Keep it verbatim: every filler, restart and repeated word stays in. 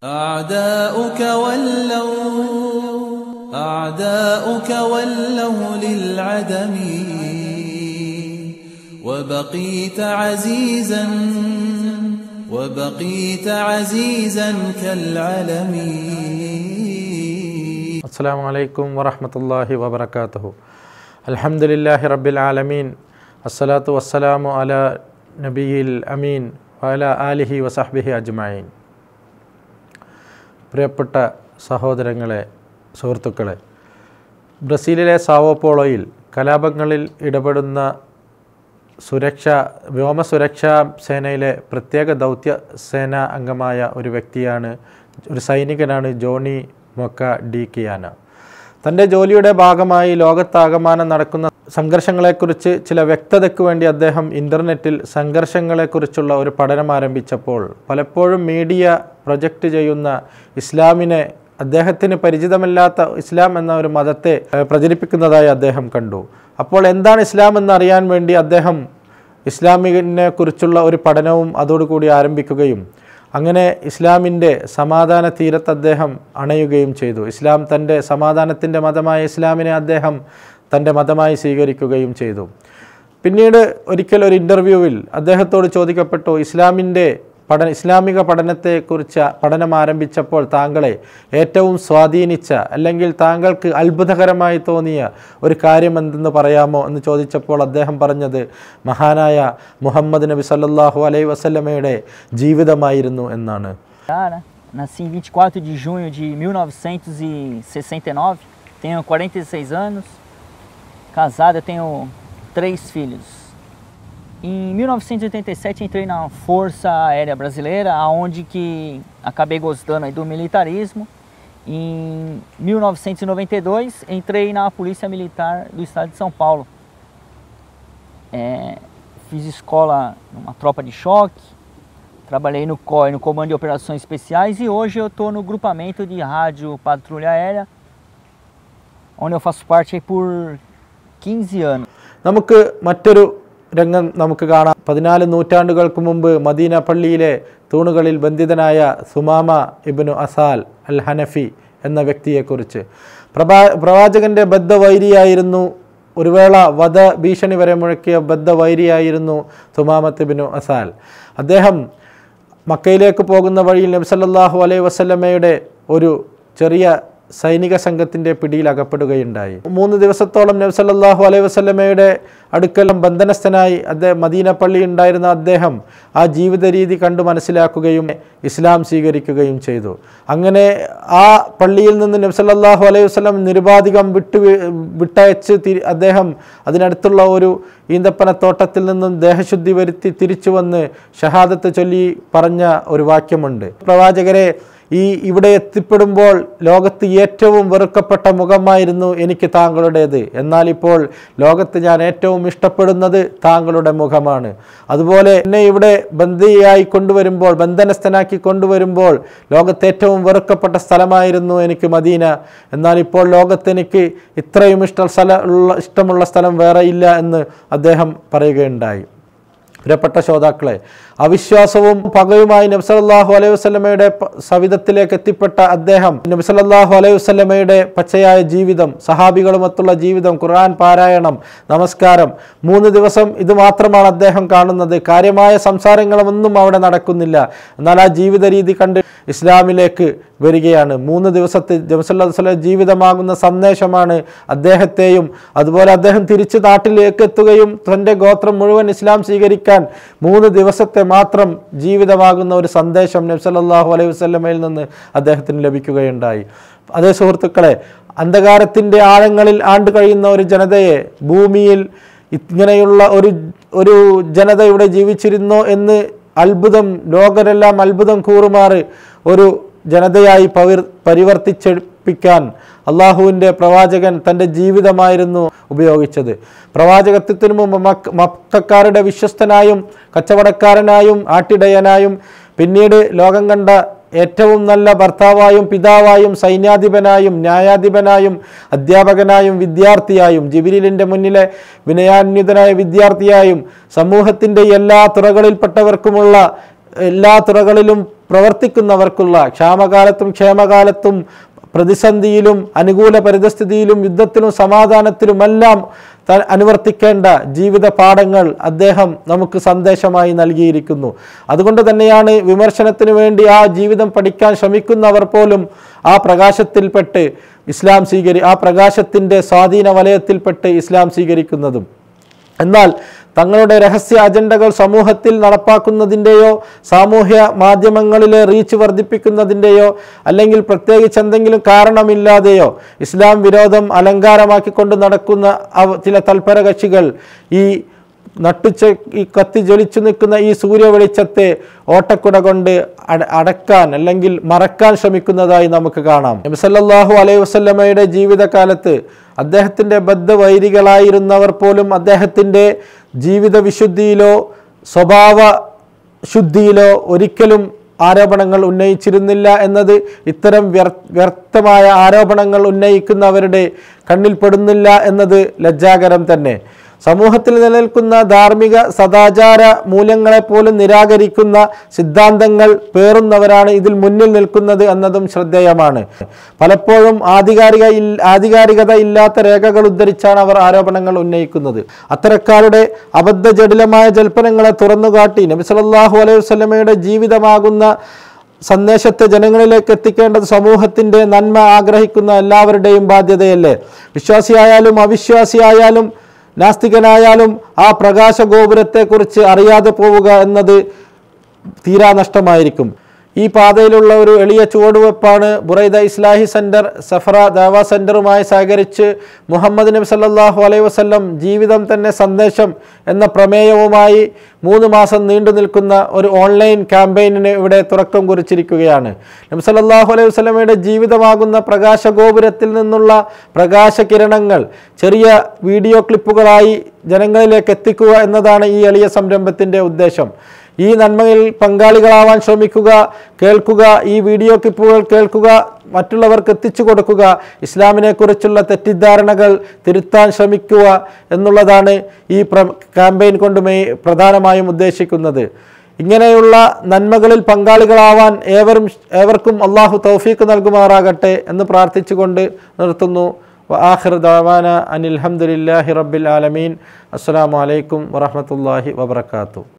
أعداؤك ولوا أعداؤك ولوا للعدم وبقيت عزيزا وبقيت عزيزا كالعلم. السلام عليكم ورحمة الله وبركاته. الحمد لله رب العالمين. الصلاة والسلام على نبي الأمين وعلى آله وصحبه أجمعين. പ്രിയപ്പെട്ട സഹോദരങ്ങളെ, സുഹൃത്തുക്കളെ, ബ്രസീലിലെ സാവോ പോളോയിൽ കലാപങ്ങളിൽ ഇടപെടുന്ന സുരക്ഷാ വ്യോമസുരക്ഷാ സേനയിലെ പ്രത്യേക ദൗത്യ സേനാ അംഗമായ ഒരു വ്യക്തിയാണ്, ഒരു സൈനികനാണ് ജോണി മൊക്ക ഡി കിയാന. തൻ്റെ ജോലിയുടെ ഭാഗമായി ലോകത്താകമാനം നടക്കുന്ന സംഘർഷങ്ങളെക്കുറിച്ച് ചില വ്യക്തതയ്ക്ക് വേണ്ടി അദ്ദേഹം ഇൻ്റർനെറ്റിൽ സംഘർഷങ്ങളെക്കുറിച്ചുള്ള ഒരു പഠനം ആരംഭിച്ചപ്പോൾ പലപ്പോഴും മീഡിയ പ്രൊജക്റ്റ് ചെയ്യുന്ന ഇസ്ലാമിനെ, അദ്ദേഹത്തിന് പരിചിതമല്ലാത്ത ഇസ്ലാം എന്ന ഒരു മതത്തെ പ്രചരിപ്പിക്കുന്നതായി അദ്ദേഹം കണ്ടു. അപ്പോൾ എന്താണ് ഇസ്ലാം എന്നറിയാൻ വേണ്ടി അദ്ദേഹം ഇസ്ലാമിനെ കുറിച്ചുള്ള ഒരു പഠനവും അതോടുകൂടി ആരംഭിക്കുകയും അങ്ങനെ ഇസ്ലാമിൻ്റെ സമാധാന തീരത്ത് അദ്ദേഹം അണയുകയും ചെയ്തു. ഇസ്ലാം തൻ്റെ സമാധാനത്തിൻ്റെ മതമായ ഇസ്ലാമിനെ അദ്ദേഹം തൻ്റെ മതമായി സ്വീകരിക്കുകയും ചെയ്തു. പിന്നീട് ഒരിക്കൽ ഒരു ഇൻ്റർവ്യൂവിൽ അദ്ദേഹത്തോട് ചോദിക്കപ്പെട്ടു, ഇസ്ലാമിൻ്റെ പഠന ഇസ്ലാമിക പഠനത്തെക്കുറിച്ച് പഠനം ആരംഭിച്ചപ്പോൾ താങ്കളെ ഏറ്റവും സ്വാധീനിച്ച അല്ലെങ്കിൽ താങ്കൾക്ക് അത്ഭുതകരമായി തോന്നിയ ഒരു കാര്യം എന്തെന്ന് പറയാമോ എന്ന് ചോദിച്ചപ്പോൾ അദ്ദേഹം പറഞ്ഞത് മഹാനായ മുഹമ്മദ് നബി സല്ലല്ലാഹു അലൈഹി വസല്ലമയുടെ ജീവിതമായിരുന്നു എന്നാണ്. Nasci em vinte e quatro de junho de mil novecentos e sessenta e nove, tenho quarenta e seis anos, casado, tenho três filhos. Em mil novecentos e oitenta e sete entrei na Força Aérea Brasileira, aonde que acabei gostando aí do militarismo. Em mil novecentos e noventa e dois entrei na Polícia Militar do Estado de São Paulo. É, fiz escola numa tropa de choque, trabalhei no C O I, no Comando de Operações Especiais, e hoje eu estou no grupamento de rádio Patrulha Aérea, onde eu faço parte aí por quinze anos. നമുക്ക് മറ്റൊരു രംഗം നമുക്ക് കാണാം. പതിനാല് നൂറ്റാണ്ടുകൾക്ക് മുമ്പ് Medina പള്ളിയിലെ തൂണുകളിൽ ബന്ധിതനായ സുമാമ ഇബ്നു അസാൽ അൽ ഹനഫി എന്ന വ്യക്തിയെക്കുറിച്ച്. പ്രഭാ പ്രവാചകൻ്റെ ബദ്ധവൈരിയായിരുന്നു, ഒരു വേള വധ ഭീഷണി വരെ മുഴക്കിയ ബദ്ധവൈരിയായിരുന്നു സുമാമത്ത് ഇബ്നു അസാൽ. അദ്ദേഹം മക്കയിലേക്ക് പോകുന്ന വഴിയിൽ നബി സല്ലല്ലാഹു അലൈഹി വസല്ലമയുടെ ഒരു ചെറിയ സൈനിക സംഘത്തിൻ്റെ പിടിയിൽ അകപ്പെടുകയുണ്ടായി. മൂന്ന് ദിവസത്തോളം നബി സല്ലല്ലാഹു അലൈഹി വസല്ലമയുടെ അടുക്കൽ ബന്ധനസ്ഥനായി അദ്ദേഹം മദീന പള്ളി ഉണ്ടായിരുന്ന അദ്ദേഹം ആ ജീവിത രീതി കണ്ടു മനസ്സിലാക്കുകയും ഇസ്ലാം സ്വീകരിക്കുകയും ചെയ്തു. അങ്ങനെ ആ പള്ളിയിൽ നിന്ന് നബി സല്ലല്ലാഹു അലൈഹി വസല്ലം നിരുപാധികം വിട്ടു വിട്ടയച്ച് അദ്ദേഹം അതിനടുത്തുള്ള ഒരു ഈന്തപ്പനത്തോട്ടത്തിൽ നിന്നും ദേഹശുദ്ധി വരുത്തി തിരിച്ചു വന്ന് ഷഹാദത്ത് ചൊല്ലി പറഞ്ഞ ഒരു വാക്യമുണ്ട്. പ്രവാചകരെ, ഈ ഇവിടെ എത്തിപ്പെടുമ്പോൾ ലോകത്ത് ഏറ്റവും വെറുക്കപ്പെട്ട മുഖമായിരുന്നു എനിക്ക് താങ്കളുടേത്, എന്നാൽ ഇപ്പോൾ ലോകത്ത് ഞാൻ ഏറ്റവും ഇഷ്ടപ്പെടുന്നത് താങ്കളുടെ മുഖമാണ്. അതുപോലെ എന്നെ ഇവിടെ ബന്ദിയായി കൊണ്ടുവരുമ്പോൾ, ബന്ധനസ്ഥനാക്കി കൊണ്ടുവരുമ്പോൾ ലോകത്ത് ഏറ്റവും വെറുക്കപ്പെട്ട സ്ഥലമായിരുന്നു എനിക്ക് മദീന, എന്നാൽ ഇപ്പോൾ ലോകത്ത് എനിക്ക് ഇത്രയും ഇഷ്ട സ്ഥല ഉള്ള ഇഷ്ടമുള്ള സ്ഥലം വേറെ ഇല്ല എന്ന് അദ്ദേഹം പറയുകയുണ്ടായി. പ്രിയപ്പെട്ട ശ്രോതാക്കളെ, അവിശ്വാസവും പകയുമായി നബി സല്ലല്ലാഹു അലൈഹി വസല്ലമയുടെ സവിധത്തിലേക്ക് എത്തിപ്പെട്ട അദ്ദേഹം നബി സല്ലല്ലാഹു അലൈഹി വസല്ലമയുടെ പച്ചയായ ജീവിതം, സഹാബികളുമൊത്തുള്ള ജീവിതം, ഖുർആൻ പാരായണം, നമസ്കാരം, മൂന്ന് ദിവസം ഇത് മാത്രമാണ് അദ്ദേഹം കാണുന്നത്. കാര്യമായ സംസാരങ്ങളൊന്നും അവിടെ നടക്കുന്നില്ല. എന്നാൽ ആ ജീവിത രീതി കണ്ട് ഇസ്ലാമിലേക്ക് വരികയാണ്. മൂന്ന് ദിവസത്തെ നബി സല്ലല്ലാഹു അലൈഹി വസല്ലം ജീവിതമാകുന്ന സന്ദേശമാണ് അദ്ദേഹത്തെയും അതുപോലെ അദ്ദേഹം തിരിച്ച് നാട്ടിലേക്ക് എത്തുകയും തൻ്റെ ഗോത്രം മുഴുവൻ ഇസ്ലാം സ്വീകരിക്കാൻ മൂന്ന് ദിവസത്തെ മാത്രം ജീവിതമാകുന്ന ഒരു സന്ദേശം നബി സല്ലല്ലാഹു അലൈഹി വസല്ലമയിൽ നിന്ന് അദ്ദേഹത്തിന് ലഭിക്കുകയുണ്ടായി. അതേ സുഹൃത്തുക്കളെ, അന്ധകാരത്തിൻ്റെ ആഴങ്ങളിൽ ആണ്ട് കഴിയുന്ന ഒരു ജനതയെ ഭൂമിയിൽ ഇങ്ങനെയുള്ള ഒരു ഒരു ജനത ഇവിടെ ജീവിച്ചിരുന്നോ എന്ന് അത്ഭുതം, ലോകരെല്ലാം അത്ഭുതം കൂറുമാറ് ഒരു ജനതയായി പവിർ പരിവർത്തിച്ചെടുപ്പിക്കാൻ അള്ളാഹുവിൻ്റെ പ്രവാചകൻ തൻ്റെ ജീവിതമായിരുന്നു ഉപയോഗിച്ചത്. പ്രവാചകത്വത്തിനു മുമ്പ് മക്ക മക്കക്കാരുടെ വിശ്വസ്തനായും കച്ചവടക്കാരനായും ആട്ടിടയനായും പിന്നീട് ലോകം കണ്ട ഏറ്റവും നല്ല ഭർത്താവായും പിതാവായും സൈന്യാധിപനായും ന്യായാധിപനായും അധ്യാപകനായും വിദ്യാർത്ഥിയായും ജിബ്രീലിൻ്റെ മുന്നിലെ വിനയാന്വിതനായ വിദ്യാർത്ഥിയായും സമൂഹത്തിൻ്റെ എല്ലാ തുറകളിൽപ്പെട്ടവർക്കുമുള്ള എല്ലാ തുറകളിലും പ്രവർത്തിക്കുന്നവർക്കുള്ള ക്ഷാമകാലത്തും ക്ഷേമകാലത്തും പ്രതിസന്ധിയിലും അനുകൂല പരിതസ്ഥിതിയിലും യുദ്ധത്തിലും സമാധാനത്തിലുമെല്ലാം അനുവർത്തിക്കേണ്ട ജീവിത പാഠങ്ങൾ അദ്ദേഹം നമുക്ക് സന്ദേശമായി നൽകിയിരിക്കുന്നു. അതുകൊണ്ട് തന്നെയാണ് വിമർശനത്തിന് വേണ്ടി ആ ജീവിതം പഠിക്കാൻ ശ്രമിക്കുന്നവർ പോലും ആ പ്രകാശത്തിൽപ്പെട്ട് ഇസ്ലാം സ്വീകരി ആ പ്രകാശത്തിൻ്റെ സ്വാധീന വലയത്തിൽപ്പെട്ട് ഇസ്ലാം സ്വീകരിക്കുന്നതും. എന്നാൽ തങ്ങളുടെ രഹസ്യ അജണ്ടകൾ സമൂഹത്തിൽ നടപ്പാക്കുന്നതിൻ്റെയോ സാമൂഹ്യ മാധ്യമങ്ങളിലെ റീച്ച് വർദ്ധിപ്പിക്കുന്നതിൻ്റെയോ അല്ലെങ്കിൽ പ്രത്യേകിച്ച് എന്തെങ്കിലും കാരണമില്ലാതെയോ ഇസ്ലാം വിരോധം അലങ്കാരമാക്കിക്കൊണ്ട് നടക്കുന്ന ചില തൽപര കക്ഷികൾ ഈ നട്ടുച്ച ഈ കത്തി ജ്വലിച്ചു നിൽക്കുന്ന ഈ സൂര്യ വെളിച്ചത്തെ ഓട്ടക്കുട കൊണ്ട് അടക്കാൻ അല്ലെങ്കിൽ മറക്കാൻ ശ്രമിക്കുന്നതായി നമുക്ക് കാണാം. നബി സല്ലല്ലാഹു അലൈഹി വസല്ലമയുടെ ജീവിതകാലത്ത് അദ്ദേഹത്തിൻ്റെ ബദ്ധവൈരികളായിരുന്നവർ പോലും അദ്ദേഹത്തിൻ്റെ ജീവിത വിശുദ്ധിയിലോ സ്വഭാവ ശുദ്ധിയിലോ ഒരിക്കലും ആരോപണങ്ങൾ ഉന്നയിച്ചിരുന്നില്ല എന്നത് ഇത്തരം വ്യർത്ഥമായ ആരോപണങ്ങൾ ഉന്നയിക്കുന്നവരുടെ കണ്ണിൽപ്പെടുന്നില്ല എന്നത് ലജ്ജാകരം തന്നെ. സമൂഹത്തിൽ നിലനിൽക്കുന്ന ധാർമ്മിക സദാചാര മൂല്യങ്ങളെപ്പോലും നിരാകരിക്കുന്ന സിദ്ധാന്തങ്ങൾ പേറുന്നവരാണ് ഇതിൽ മുന്നിൽ നിൽക്കുന്നത് എന്നതും ശ്രദ്ധേയമാണ്. പലപ്പോഴും ആധികാരിക ആധികാരികത ഇല്ലാത്ത രേഖകൾ ഉദ്ധരിച്ചാണ് അവർ ആരോപണങ്ങൾ ഉന്നയിക്കുന്നത്. അത്തരക്കാരുടെ അബദ്ധജടിലമായ ജൽപ്പനങ്ങളെ തുറന്നുകാട്ടി നബി സല്ലല്ലാഹു അലൈഹി വസല്ലമയുടെ ജീവിതമാകുന്ന സന്ദേശത്തെ ജനങ്ങളിലേക്ക് എത്തിക്കേണ്ടത് സമൂഹത്തിൻ്റെ നന്മ ആഗ്രഹിക്കുന്ന എല്ലാവരുടെയും ബാധ്യതയല്ലേ? വിശ്വാസിയായാലും അവിശ്വാസിയായാലും നാസ്തികനായാലും ആ പ്രകാശ ഗോപുരത്തെക്കുറിച്ച് അറിയാതെ പോവുക എന്നത് തീരാ നഷ്ടമായിരിക്കും. ഈ പാതയിലുള്ള ഒരു എളിയ ചുവടുവെപ്പാണ് ബുറൈദ ഇസ്ലാഹി സെൻറ്റർ സഫറ ദാവ സെൻറ്ററുമായി സഹകരിച്ച് മുഹമ്മദ് നബി സല്ലല്ലാഹു അലൈഹി വസല്ലം ജീവിതം തന്നെ സന്ദേശം എന്ന പ്രമേയവുമായി മൂന്ന് മാസം നീണ്ടു നിൽക്കുന്ന ഒരു ഓൺലൈൻ ക്യാമ്പയിനിന് ഇവിടെ തുടക്കം കുറിച്ചിരിക്കുകയാണ്. നബി സല്ലല്ലാഹു അലൈഹി വസല്ലമയുടെ ജീവിതമാകുന്ന പ്രകാശ ഗോപുരത്തിൽ നിന്നുള്ള പ്രകാശകിരണങ്ങൾ ചെറിയ വീഡിയോ ക്ലിപ്പുകളായി ജനങ്ങളിലേക്ക് എത്തിക്കുക എന്നതാണ് ഈ എളിയ സംരംഭത്തിൻ്റെ ഉദ്ദേശം. ഈ നന്മയിൽ പങ്കാളികളാവാൻ ശ്രമിക്കുക, കേൾക്കുക, ഈ വീഡിയോ ക്ലിപ്പുകൾ കേൾക്കുക, മറ്റുള്ളവർക്ക് എത്തിച്ചു കൊടുക്കുക, ഇസ്ലാമിനെക്കുറിച്ചുള്ള തെറ്റിദ്ധാരണകൾ തിരുത്താൻ ശ്രമിക്കുക എന്നുള്ളതാണ് ഈ പ്ര ക്യാമ്പയിൻ കൊണ്ട് മെയ് പ്രധാനമായും ഉദ്ദേശിക്കുന്നത്. ഇങ്ങനെയുള്ള നന്മകളിൽ പങ്കാളികളാവാൻ ഏവരും ഏവർക്കും അള്ളാഹു തൗഫീഖ് നൽകുമാറാകട്ടെ എന്ന് പ്രാർത്ഥിച്ചുകൊണ്ട് നിർത്തുന്നു. വആഖിറു ദഅവാന അനിൽ ഹംദുലില്ലാഹി റബ്ബിൽ ആലമീൻ. അസ്സലാമു അലൈക്കും വറഹ്മത്തുള്ളാഹി വബറകാതുഹു.